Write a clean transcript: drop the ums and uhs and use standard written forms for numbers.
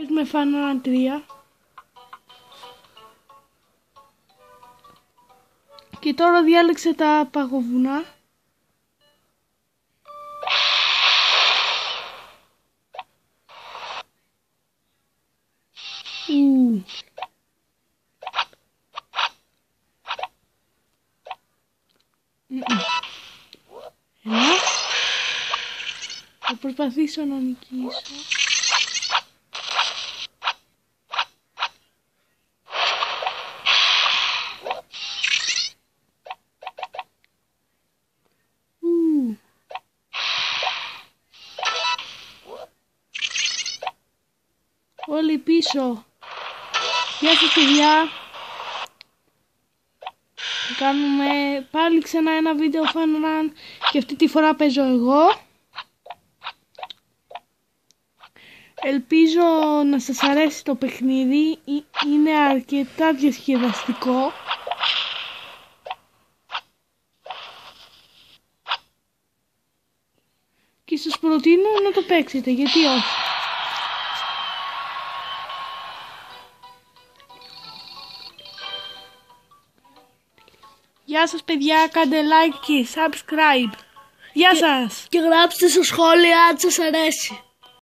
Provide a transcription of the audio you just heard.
Παίζουμε Fun Run 3. Και τώρα διάλεξε τα παγοβουνά. Έλα. Θα προσπαθήσω να νικήσω. Όλοι πίσω. Γεια σας παιδιά. Κάνουμε πάλι ξανά ένα βίντεο Fun Run και αυτή τη φορά παίζω εγώ. Ελπίζω να σας αρέσει το παιχνίδι, είναι αρκετά διασκεδαστικό. Και σας προτείνω να το παίξετε, γιατί όχι. Γεια σας παιδιά, κάντε like και subscribe. Γεια σας! Και γράψτε στα σχόλια αν σας αρέσει.